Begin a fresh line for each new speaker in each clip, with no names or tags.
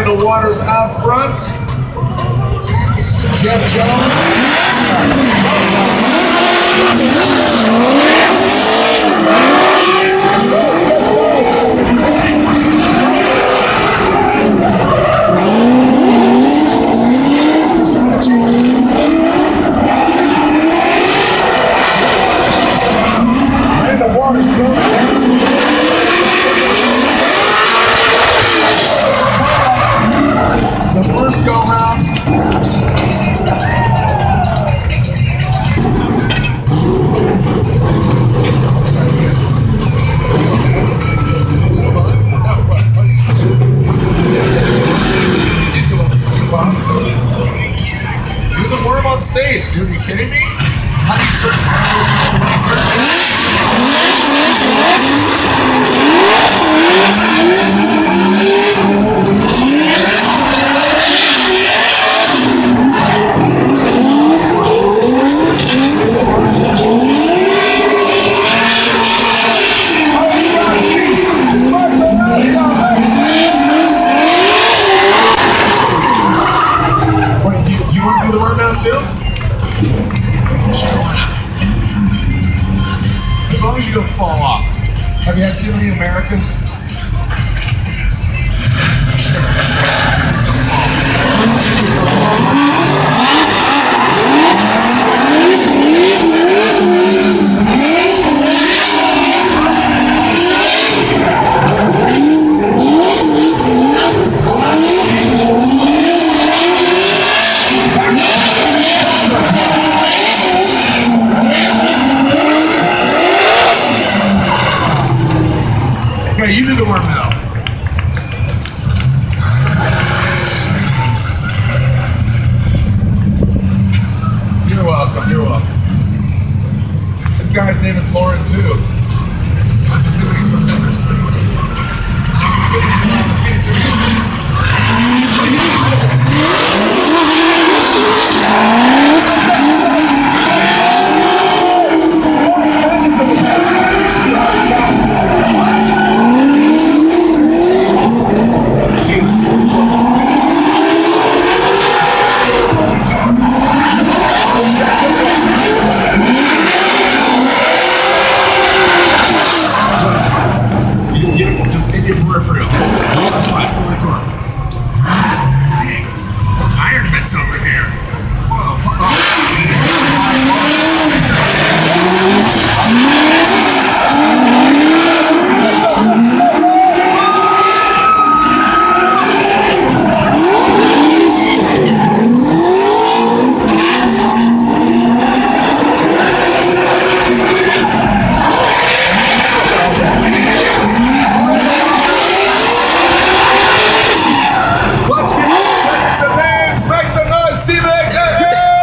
the waters out front. Jeff Jones. Right in the waters, the first go round. Do the worm on stage, dude. Are you kidding me? How do you turn? Too? Sure, why not? As long as you don't fall off. Have you had too many Americans? Sure. Okay, you do the worm now. You're welcome, you're welcome. This guy's name is Lauren too. I'm assuming he's from Memphis. Just in your peripheral. Fully torqued. Dang. Iron mitts over here. SEMA Ignited!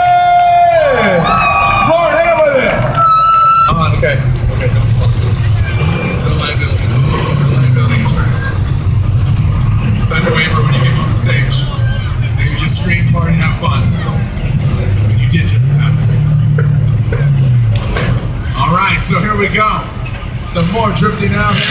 Lauren, hit him with it! Okay, don't fuck this. It's no liability. No liability insurance. Sign a waiver when you get on the stage. Maybe you just scream, party, and have fun. You did just that. Alright, so here we go. Some more drifting out.